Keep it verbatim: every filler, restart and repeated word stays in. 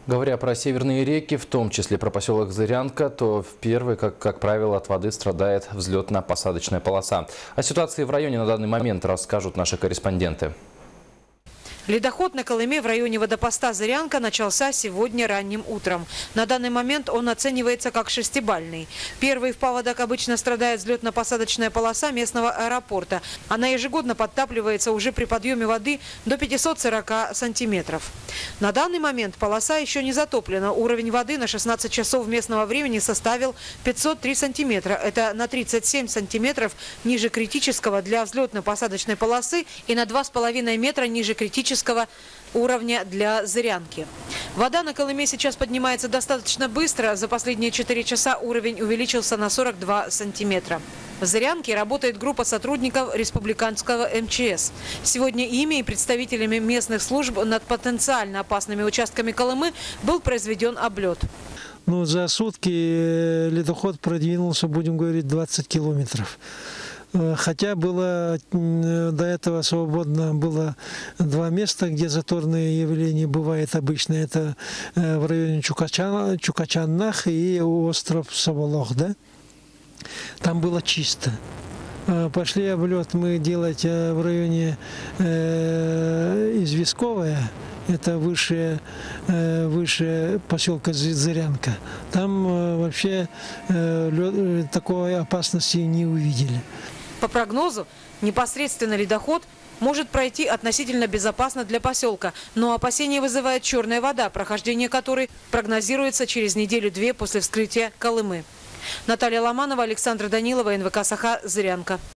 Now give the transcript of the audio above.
Говоря про северные реки, в том числе про поселок Зырянка, то в первый, как, как правило, от воды страдает взлетно-посадочная полоса. О ситуации в районе на данный момент расскажут наши корреспонденты. Ледоход на Колыме в районе водопоста Зырянка начался сегодня ранним утром. На данный момент он оценивается как шестибалльный. Первый в паводок обычно страдает взлетно-посадочная полоса местного аэропорта. Она ежегодно подтапливается уже при подъеме воды до пятисот сорока сантиметров. На данный момент полоса еще не затоплена. Уровень воды на шестнадцать часов местного времени составил пятьсот три сантиметра. Это на тридцать семь сантиметров ниже критического для взлетно-посадочной полосы и на два с половиной метра ниже критического уровня для Зырянки. Вода на Колыме сейчас поднимается достаточно быстро. За последние четыре часа уровень увеличился на сорок два сантиметра. В Зырянке работает группа сотрудников республиканского эм че эс. Сегодня ими и представителями местных служб над потенциально опасными участками Колымы был произведен облет. Ну, за сутки ледоход продвинулся, будем говорить, двадцать километров. Хотя было до этого свободно было два места, где заторные явления бывают обычно. Это в районе Чукачан, Чукачаннах и остров Саволох, да? Там было чисто. Пошли облет мы делать в районе э, Известковое. Это выше, э, выше поселка Зырянка. Там э, вообще э, лед, такой опасности не увидели. По прогнозу, непосредственно ледоход может пройти относительно безопасно для поселка, но опасения вызывает черная вода, прохождение которой прогнозируется через неделю-две после вскрытия Колымы. Наталья Ломанова, Александр Данилова, эн вэ ка «Саха», Зырянка.